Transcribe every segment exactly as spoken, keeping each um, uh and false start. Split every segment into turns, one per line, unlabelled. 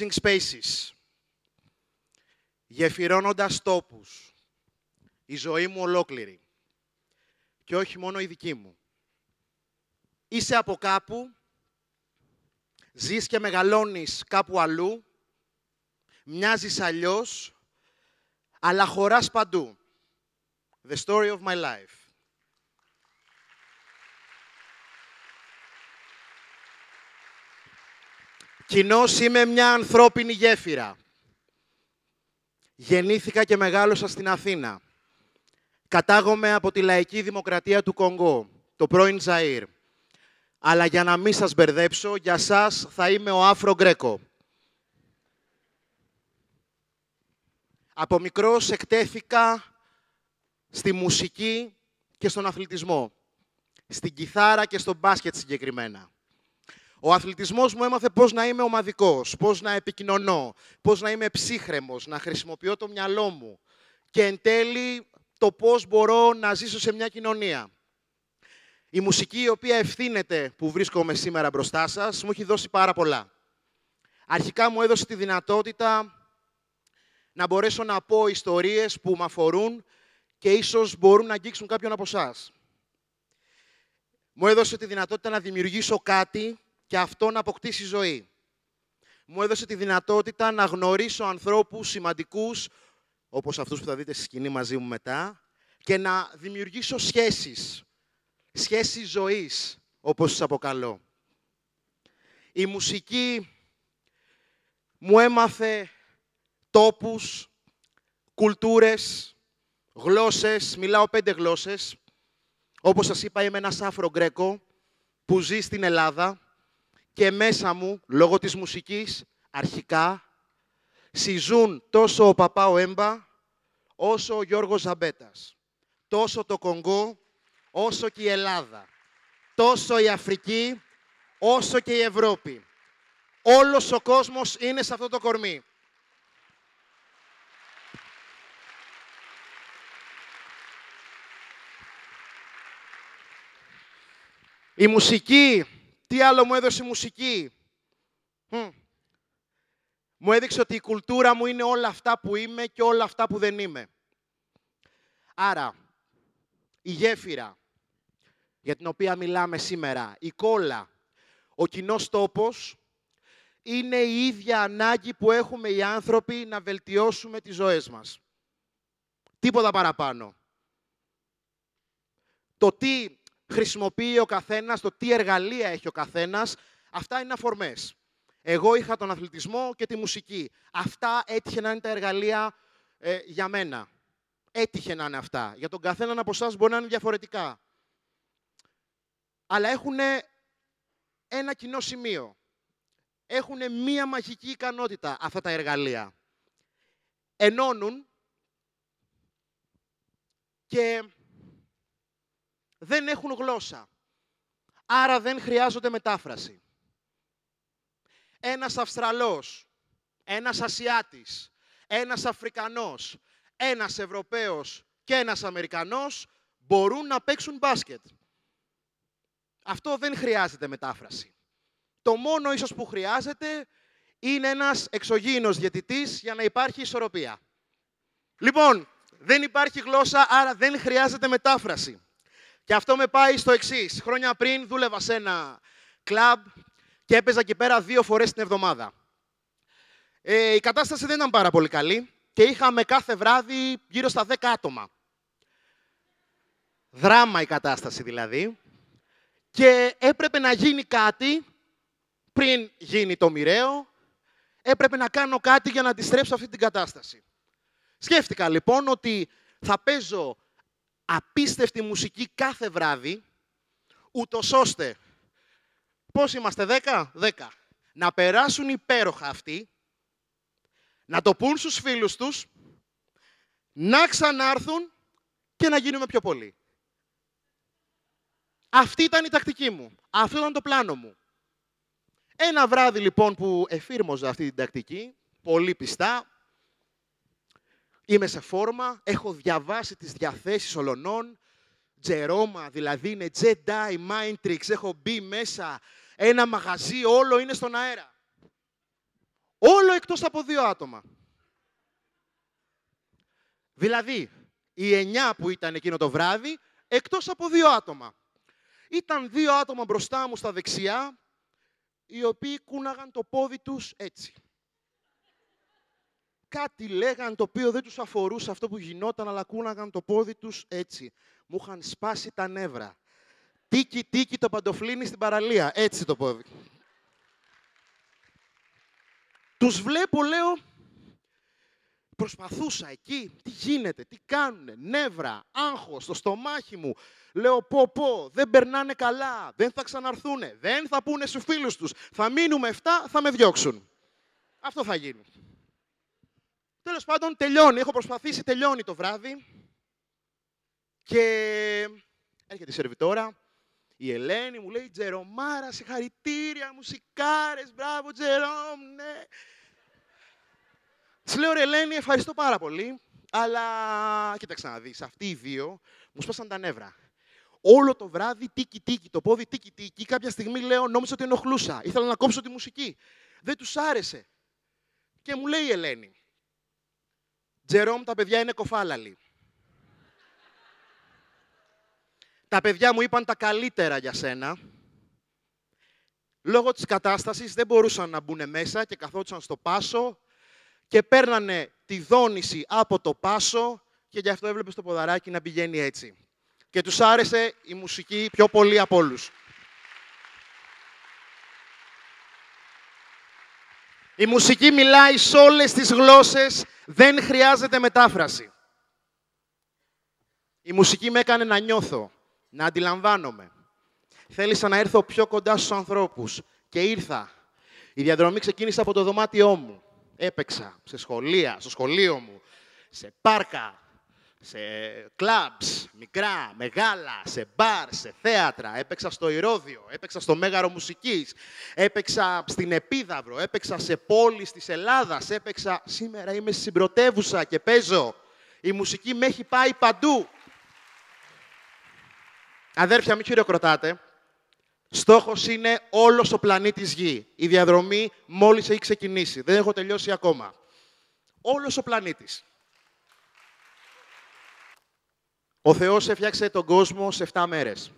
changing spaces. Γεφυρώνοντας τόπους. Η ζωή μου ολόκληρη. Και όχι μόνο η δική μου. Είσαι από κάπου, ζεις και μεγαλώνεις κάπου αλλού, μοιάζεις αλλιώς, αλλά χωράς παντού. The story of my life. Κοινώς είμαι μια ανθρώπινη γέφυρα. Γεννήθηκα και μεγάλωσα στην Αθήνα. Κατάγομαι από τη λαϊκή δημοκρατία του Κονγκό, το πρώην Zaire. Αλλά για να μην σας μπερδέψω, για σας θα είμαι ο Αφρο Γκρέκο. Από μικρός εκτέθηκα στη μουσική και στον αθλητισμό. Στην κιθάρα και στο μπάσκετ συγκεκριμένα. Ο αθλητισμός μου έμαθε πώς να είμαι ομαδικός, πώς να επικοινωνώ, πώς να είμαι ψύχρεμος, να χρησιμοποιώ το μυαλό μου και εν τέλει το πώς μπορώ να ζήσω σε μια κοινωνία. Η μουσική η οποία ευθύνεται που βρίσκομαι σήμερα μπροστά σας μου έχει δώσει πάρα πολλά. Αρχικά μου έδωσε τη δυνατότητα να μπορέσω να πω ιστορίες που με αφορούν και ίσως μπορούν να αγγίξουν κάποιον από εσάς. Μου έδωσε τη δυνατότητα να δημιουργήσω κάτι και αυτό να αποκτήσει ζωή. Μου έδωσε τη δυνατότητα να γνωρίσω ανθρώπους σημαντικούς, όπως αυτούς που θα δείτε στη σκηνή μαζί μου μετά, και να δημιουργήσω σχέσεις, σχέσεις ζωής, όπως τις αποκαλώ. Η μουσική μου έμαθε τόπους, κουλτούρες, γλώσσες, μιλάω πέντε γλώσσες. Όπως σας είπα, είμαι ένας Αφρο Γκρέκο που ζει στην Ελλάδα και μέσα μου, λόγω της μουσικής, αρχικά, συζούν τόσο ο Παπάο Έμπα, όσο ο Γιώργος Ζαμπέτας. Τόσο το Κονγκό, όσο και η Ελλάδα. Τόσο η Αφρική, όσο και η Ευρώπη. Όλος ο κόσμος είναι σε αυτό το κορμί. Η μουσική, τι άλλο μου έδωσε η μουσική. Hm. Μου έδειξε ότι η κουλτούρα μου είναι όλα αυτά που είμαι και όλα αυτά που δεν είμαι. Άρα, η γέφυρα για την οποία μιλάμε σήμερα, η κόλλα, ο κοινός τόπος, είναι η ίδια ανάγκη που έχουμε οι άνθρωποι να βελτιώσουμε τις ζωές μας. Τίποτα παραπάνω. Το τι χρησιμοποιεί ο καθένας, το τι εργαλεία έχει ο καθένας, αυτά είναι αφορμές. Εγώ είχα τον αθλητισμό και τη μουσική. Αυτά έτυχε να είναι τα εργαλεία ε, για μένα. Έτυχε να είναι αυτά. Για τον καθέναν από εσάς μπορεί να είναι διαφορετικά. Αλλά έχουν ένα κοινό σημείο. Έχουν μία μαγική ικανότητα αυτά τα εργαλεία. Ενώνουν και δεν έχουν γλώσσα. Άρα δεν χρειάζονται μετάφραση. Ένας Αυστραλός, ένας Ασιάτης, ένας Αφρικανός, ένας Ευρωπαίος και ένας Αμερικανός μπορούν να παίξουν μπάσκετ. Αυτό δεν χρειάζεται μετάφραση. Το μόνο ίσως που χρειάζεται είναι ένας εξωγήινος διαιτητής για να υπάρχει ισορροπία. Λοιπόν, δεν υπάρχει γλώσσα, άρα δεν χρειάζεται μετάφραση. Και αυτό με πάει στο εξής. Χρόνια πριν δούλευα σε ένα κλαμπ και έπαιζα εκεί πέρα δύο φορές την εβδομάδα. Ε, η κατάσταση δεν ήταν πάρα πολύ καλή και είχαμε κάθε βράδυ γύρω στα δέκα άτομα. Δράμα η κατάσταση δηλαδή. Και έπρεπε να γίνει κάτι πριν γίνει το μοιραίο. Έπρεπε να κάνω κάτι για να αντιστρέψω αυτή την κατάσταση. Σκέφτηκα λοιπόν ότι θα παίζω απίστευτη μουσική κάθε βράδυ, ούτως ώστε, πώς είμαστε, δέκα, δέκα, να περάσουν υπέροχα αυτοί, να το πούν στους φίλους τους, να ξανάρθουν και να γίνουμε πιο πολλοί. Αυτή ήταν η τακτική μου. Αυτό ήταν το πλάνο μου. Ένα βράδυ λοιπόν που εφήρμοζα αυτή την τακτική, πολύ πιστά, είμαι σε φόρμα, έχω διαβάσει τις διαθέσεις ολονών, Τζερώμα, δηλαδή είναι Jedi, Mind Tricks, έχω μπει μέσα, ένα μαγαζί, όλο είναι στον αέρα. Όλο εκτός από δύο άτομα. Δηλαδή, οι εννιά που ήταν εκείνο το βράδυ, εκτός από δύο άτομα. Ήταν δύο άτομα μπροστά μου στα δεξιά, οι οποίοι κούναγαν το πόδι τους έτσι. Κάτι λέγαν το οποίο δεν τους αφορούσε αυτό που γινόταν, αλλά κούναγαν το πόδι τους έτσι. Μου είχαν σπάσει τα νεύρα. Τίκι, τίκι το παντοφλίνι στην παραλία. Έτσι το πόδι. Τους βλέπω, λέω, προσπαθούσα εκεί, τι γίνεται, τι κάνουνε, νεύρα, άγχος στο στομάχι μου. Λέω, πω, πω, δεν περνάνε καλά, δεν θα ξαναρθούνε, δεν θα πούνε στους φίλους τους, θα μείνουμε εφτά, θα με διώξουν. Αυτό θα γίνει. Τέλος πάντων, τελειώνει, έχω προσπαθήσει, τελειώνει το βράδυ και έρχεται η σερβιτόρα, η Ελένη μου λέει, Τζερομάρα, συγχαρητήρια, μουσικάρες, μπράβο, Τζερόμ, ναι. Της λέω, ρε Ελένη, ευχαριστώ πάρα πολύ, αλλά κοίταξε να δεις, αυτοί οι δύο μου σπάσαν τα νεύρα. Όλο το βράδυ, τίκι-τίκι, το πόδι τίκι-τίκι, κάποια στιγμή λέω, νόμιζα ότι ενοχλούσα, ήθελα να κόψω τη μουσική. Δεν τους άρεσε. Και μου λέει η Ελένη, Τζερόμ, τα παιδιά είναι κοφάλαλοι. Τα παιδιά μου είπαν τα καλύτερα για σένα. Λόγω της κατάστασης δεν μπορούσαν να μπουν μέσα και καθόντουσαν στο πάσο και παίρνανε τη δόνηση από το πάσο και γι' αυτό έβλεπες το ποδαράκι να πηγαίνει έτσι. Και τους άρεσε η μουσική πιο πολύ από όλους. Η μουσική μιλάει σε όλες τις γλώσσες, δεν χρειάζεται μετάφραση. Η μουσική με έκανε να νιώθω, να αντιλαμβάνομαι. Θέλησα να έρθω πιο κοντά στους ανθρώπους και ήρθα. Η διαδρομή ξεκίνησε από το δωμάτιό μου. Έπαιξα σε σχολεία, στο σχολείο μου, σε πάρκα, σε κλαμπς, μικρά, μεγάλα, σε μπαρ, σε θέατρα. Έπαιξα στο Ηρώδειο, έπαιξα στο Μέγαρο Μουσικής, έπαιξα στην Επίδαυρο, έπαιξα σε πόλεις της Ελλάδας, έπαιξα... Σήμερα είμαι στην πρωτεύουσα και παίζω. Η μουσική με έχει πάει παντού. Αδέρφια, μην χειροκροτάτε. Στόχος είναι όλος ο πλανήτης Γη. Η διαδρομή μόλις έχει ξεκινήσει. Δεν έχω τελειώσει ακόμα. Όλος ο πλανήτης. Ο Θεός έφτιαξε τον κόσμο σε εφτά μέρες.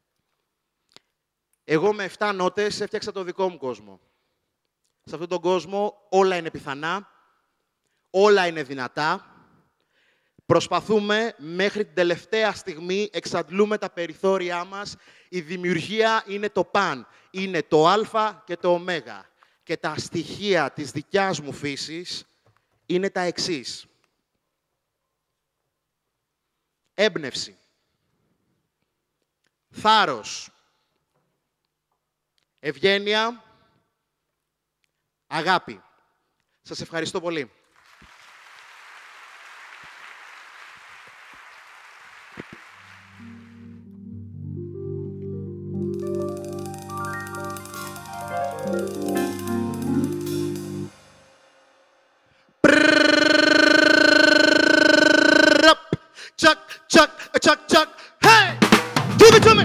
Εγώ με εφτά νότες έφτιαξα το δικό μου κόσμο. Σε αυτόν τον κόσμο όλα είναι πιθανά, όλα είναι δυνατά. Προσπαθούμε μέχρι την τελευταία στιγμή, εξαντλούμε τα περιθώριά μας. Η δημιουργία είναι το παν. Είναι το α και το ω. Και τα στοιχεία της δικιάς μου φύσης είναι τα εξής. Έμπνευση. Θάρρος. Ευγένεια. Αγάπη. Σας ευχαριστώ πολύ. Chuck, chuck, chuck, chuck, hey! Give it to me!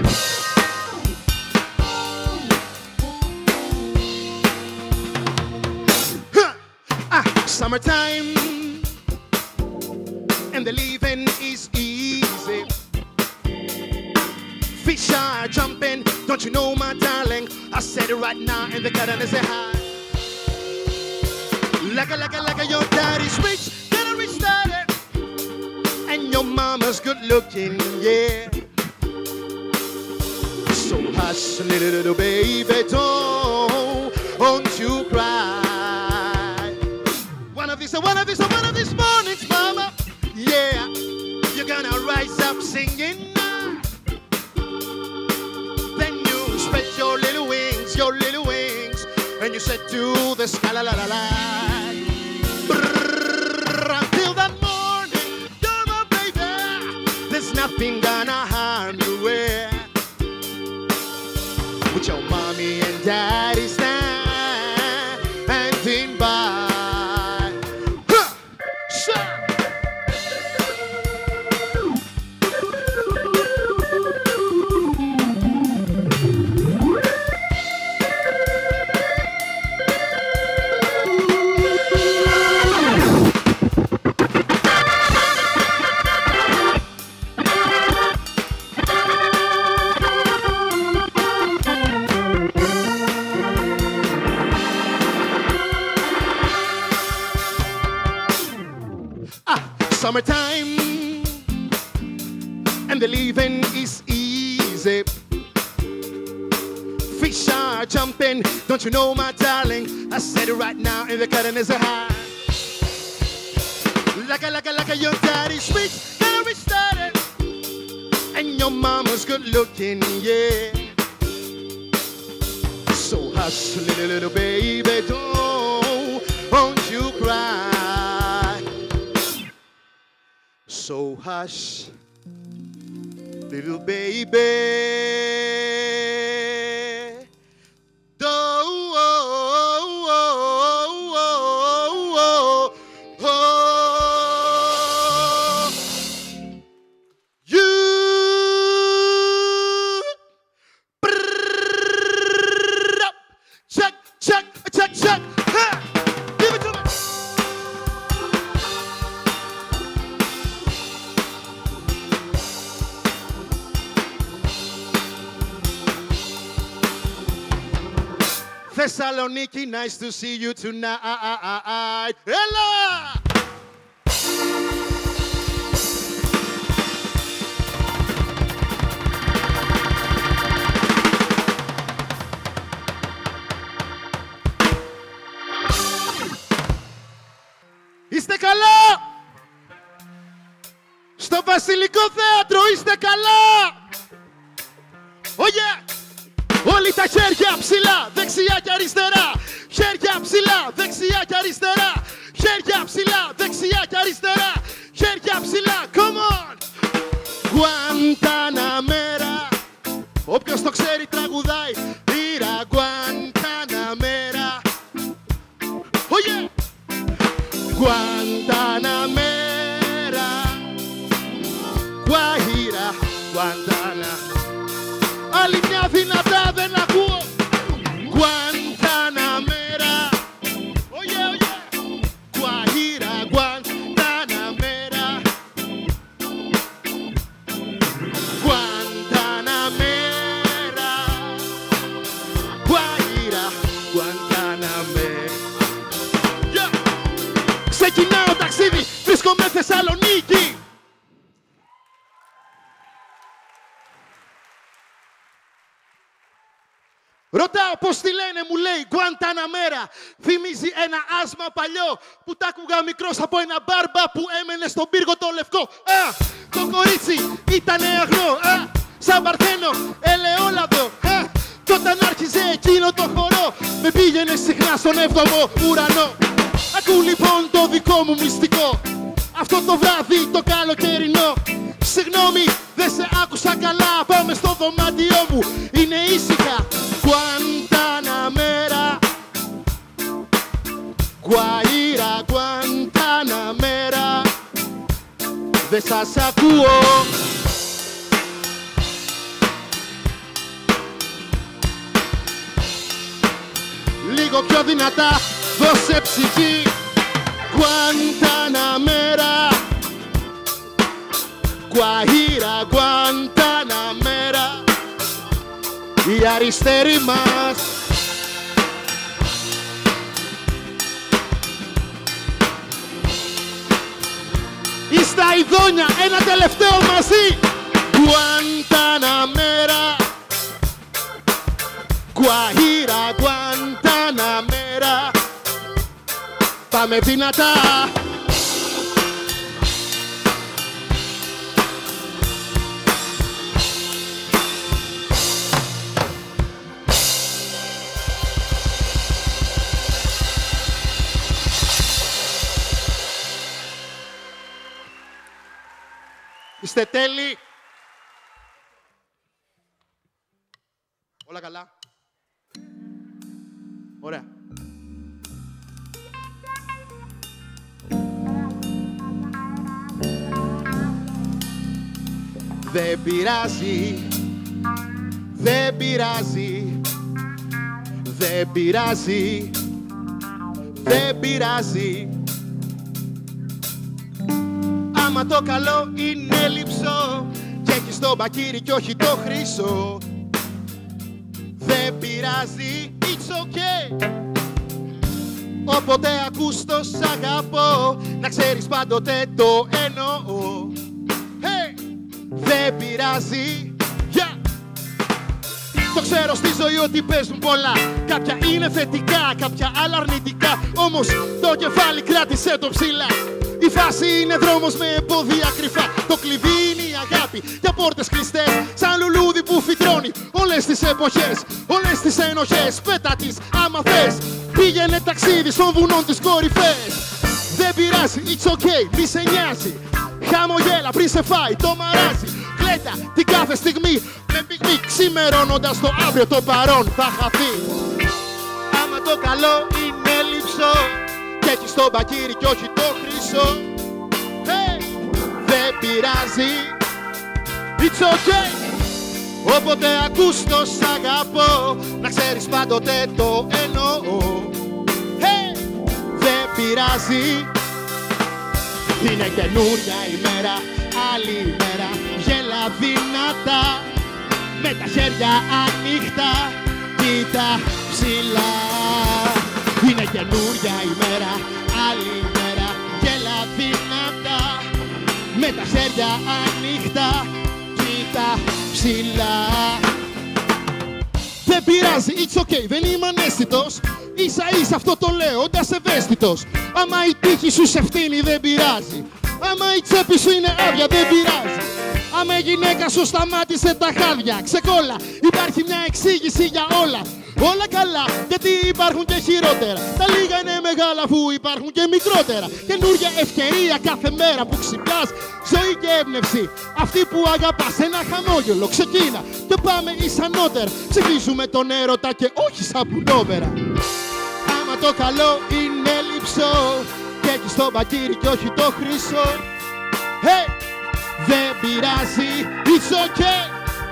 Huh. Ah, summertime, and the leaving is easy. Fish are jumping, don't you know, my darling? I said it right now, and the garden is a high. Like a, like a, like a, your daddy's rich, gotta reach daddy. And your mama's good looking, yeah. So hush, little, little baby, don't, don't you cry. One of these, one of these, one of these mornings, mama, yeah, you're gonna rise up singing. Then you spread your little wings, your little wings, and you said to the sky, la la la la. Until that morning, you're my baby. There's nothing gonna harm you. Yeah. With your mommy and daddy standing by. Huh. Sure. Ah, summertime, and the living is easy. Fish are jumping, don't you know, my darling? I said it right now, and the curtain is a high. Like a, like a, like a, your daddy's rich, very started, and your mama's good looking, yeah. So hush, little, little baby, don't, won't you cry? So hush, little baby, don't. Thessaloniki, nice to see you tonight. Ella! Είστε καλά! Στο Βασιλικό Θέατρο είστε καλά! Oh yeah! Όλοι τα χέρια ψηλά, δεξιά και αριστερά. Χέρια ψηλά, δεξιά και αριστερά. Χέρια ψηλά, δεξιά και αριστερά. Χέρια ψηλά, come on! Guantanamera. Όποιος το ξέρει τραγουδάει. Πήρα Guantanamera. Oh yeah! Guantanamera. Guajira, Guantanamera. Άλλη μια δυνατά δεν ακούω. Guantanamera. Oh yeah, oh yeah. Guajira, Guantanamera. Guantanamera. Guajira, Guantanamera. Yeah. Ξεκινάω ταξίδι, βρίσκομαι Θεσσαλονίκη. Ρωτάω πώς τη λένε, μου λέει Guantanamera. Θυμίζει ένα άσμα παλιό που τ' άκουγα μικρός από ένα μπάρμπα που έμενε στον πύργο το λευκό. Α, το κορίτσι ήτανε αγνό, α, σαν παρθένο, ελαιόλαδο. Α, κι όταν άρχιζε εκείνο το χορό, με πήγαινε συχνά στον έβδομο ουρανό. Ακού λοιπόν το δικό μου μυστικό, αυτό το βράδυ το καλοκαιρινό. Συγγνώμη, δεν σε άκουσα καλά, πάμε στο δωμάτιό μου, είναι ήσυχα. Guantanamera. Guajira, Guantanamera. Δεν σας ακούω. Λίγο πιο δυνατά, δώσε ψυχή. Guantanamera. Guajira, Guantanamera. Η αριστερή μας. Ή στα ειδόνια, ένα τελευταίο μαζί. Guantanamera. Guajira, Guantanamera. Πάμε δυνατά. Είστε τέλειοι. Όλα καλά. Ωραία. Δεν πειράζει, δεν πειράζει, δεν πειράζει, δεν πειράζει. Άμα το καλό είναι λειψό και έχεις το μπακύρι κι όχι το χρυσό, δεν πειράζει, it's okay. Όποτε ακούς το σ' αγαπώ, να ξέρεις πάντοτε το εννοώ. Hey! Δεν πειράζει, yeah! Το ξέρω στη ζωή ότι παίζουν πολλά. Κάποια είναι θετικά, κάποια άλλα αρνητικά. Όμως το κεφάλι κράτησε το ψηλά. Η φάση είναι δρόμος με εμπόδια κρυφά. Το κλειδί είναι η αγάπη για πόρτες κλειστές. Σαν λουλούδι που φυτρώνει όλες τις εποχές, όλες τις ενοχές. Πέτα τις άμα θες. Πήγαινε ταξίδι στον βουνό τις κορυφές. Δεν πειράζει, it's okay, μη σε νοιάζει. Χαμογέλα πριν σε φάει το μαράζι. Κλέτα την κάθε στιγμή με πυγμή, ξημερώνοντας το αύριο το παρόν θα χαθεί. Άμα το καλό είναι λείψο κι έχεις το μπακύρι κι όχι το χρυσό, hey! Δεν πειράζει, it's okay. Όποτε ακούς το σ' αγαπώ, να ξέρεις πάντοτε το εννοώ. Hey! Δεν πειράζει. Είναι καινούρια ημέρα, άλλη ημέρα. Γέλα δυνατά, με τα χέρια ανοιχτά, κοίτα ψηλά. Είναι καινούρια ημέρα, άλλη ημέρα. Γέλα δυνατά, με τα χέρια ανοιχτά, κοίτα ψηλά. Δεν πειράζει, it's okay, δεν είμαι ανέστητος. Ίσα ίσα αυτό το λέω, όντας ευαίσθητος. Άμα η τύχη σου σε φτύνει δεν πειράζει. Άμα η τσέπη σου είναι άδεια δεν πειράζει. Άμα η γυναίκα σου σταμάτησε τα χάδια, ξεκόλα, υπάρχει μια εξήγηση για όλα. Όλα καλά, γιατί υπάρχουν και χειρότερα. Τα λίγα είναι μεγάλα αφού υπάρχουν και μικρότερα. Καινούρια ευκαιρία κάθε μέρα που ξυπνάς. Ζωή και έμπνευση, αυτή που αγαπάς. Ένα χαμόγελο, ξεκίνα και πάμε εις ανώτερα. Ψηφίζουμε τον έρωτα και όχι σαν πουνόπερα. Άμα το καλό είναι λείψο και έχεις το μπακύρι και όχι το χρυσό, hey! Δεν πειράζει, it's okay.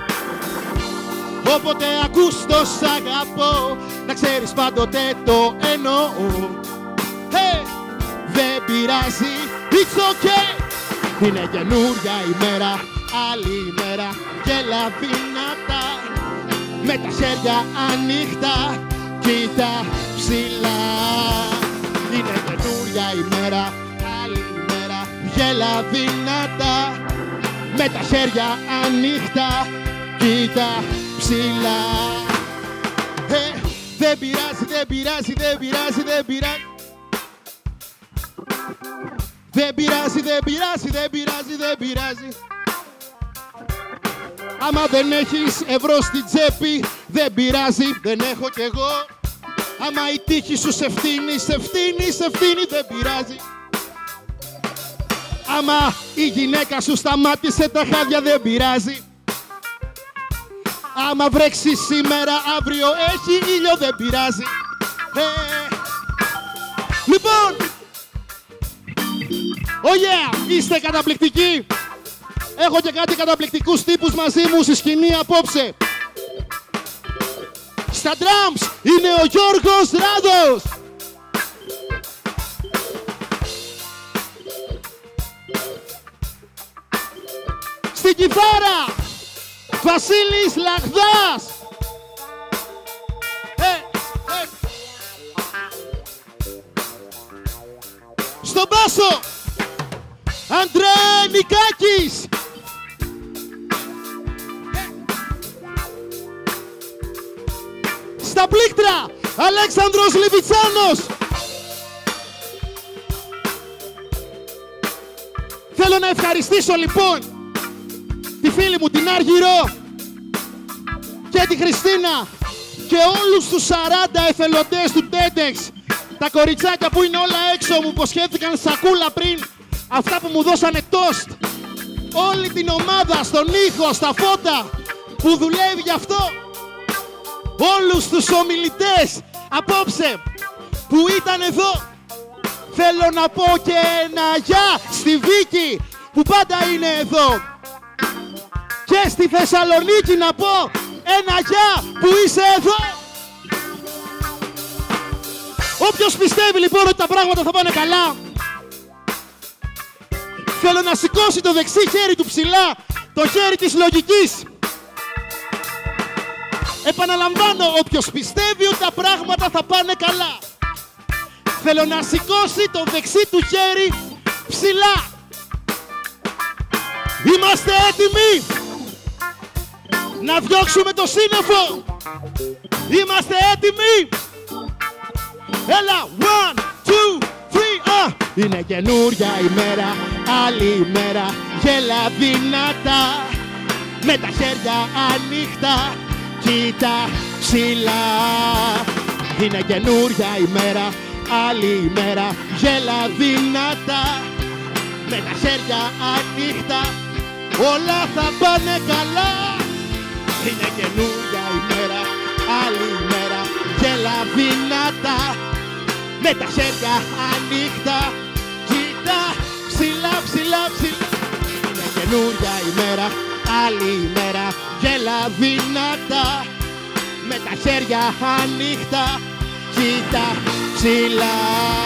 Όποτε ακούς το σ' αγαπώ, να ξέρεις πάντοτε το εννοώ. Hey! Δεν πειράζει, it's okay. Είναι καινούρια ημέρα, άλλη ημέρα. Γέλα δυνατά, με τα χέρια ανοιχτά, κοίτα ψηλά. Είναι καινούρια ημέρα, άλλη ημέρα. Γέλα δυνατά, με τα χέρια ανοιχτά, κοίτα ψηλά. Ε, δεν πειράζει, δεν πειράζει, δεν πειράζει, δεν πειράζει. Δεν πειράζει, δεν πειράζει, δεν πειράζει, δεν πειράζει. Άμα δεν έχεις ευρώ στην τσέπη, δεν πειράζει, δεν έχω κι εγώ. Άμα η τύχη σου σε φτύνει, σε φτύνει, σε φτύνει, δεν πειράζει. Άμα η γυναίκα σου σταμάτησε τα χάδια, δεν πειράζει. Άμα βρέξει σήμερα, αύριο έχει ήλιο, δεν πειράζει. Ε, λοιπόν, oh yeah, είστε καταπληκτικοί. Έχω και κάτι καταπληκτικούς τύπους μαζί μου στη σκηνή απόψε. Στα drums είναι ο Γιώργος Ράδος. Στην κιθάρα Βασίλης Λαγδάς. Ε, ε. Στον μπάσο Αντρέ Νικάκης. Στα πλήκτρα Αλέξανδρος Λιβιτσάνος. Θέλω να ευχαριστήσω λοιπόν τη φίλη μου την Άργυρο και τη Χριστίνα και όλους τους σαράντα εθελοντές του TEDx. Τα κοριτσάκια που είναι όλα έξω μου υποσχέθηκαν σακούλα πριν. Αυτά που μου δώσανε τόστ. Όλη την ομάδα στον ήχο, στα φώτα που δουλεύει γι' αυτό. Όλους τους ομιλητές απόψε που ήταν εδώ. Θέλω να πω και ένα γεια στη Βίκη που πάντα είναι εδώ. Και στη Θεσσαλονίκη να πω ένα γεια που είσαι εδώ. Όποιος πιστεύει λοιπόν ότι τα πράγματα θα πάνε καλά, θέλω να σηκώσει το δεξί χέρι του ψηλά, το χέρι της λογικής. Επαναλαμβάνω, όποιος πιστεύει ότι τα πράγματα θα πάνε καλά, Θέλω να σηκώσει το δεξί του χέρι ψηλά. Είμαστε έτοιμοι να διώξουμε το σύννεφο. Είμαστε έτοιμοι. Έλα, one, two, three, ah. Είναι καινούρια ημέρα, άλλη ημέρα. Γέλα δυνατά, με τα χέρια ανοιχτά. Κοίτα ψηλά. Είναι καινούρια ημέρα, άλλη ημέρα. Γέλα δυνατά, με τα χέρια ανοιχτά. Όλα θα πάνε καλά. Είναι καινούρια ημέρα, άλλη ημέρα. Γέλα δυνατά, με τα χέρια ανοιχτά. Κοίτα ψηλά, ψηλά, ψηλά. Είναι καινούρια ημέρα, άλλη ημέρα. Γέλα δυνατά, με τα χέρια ανοιχτά. Κοίτα ψηλά.